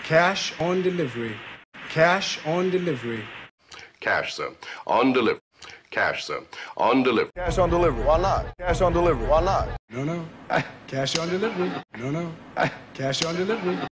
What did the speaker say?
Cash on delivery. Cash on delivery. Cash, sir. On delivery. Cash, sir. On delivery. Cash on delivery. Why not? Cash on delivery. Why not? No, no. Cash on delivery. No, no. Cash on delivery.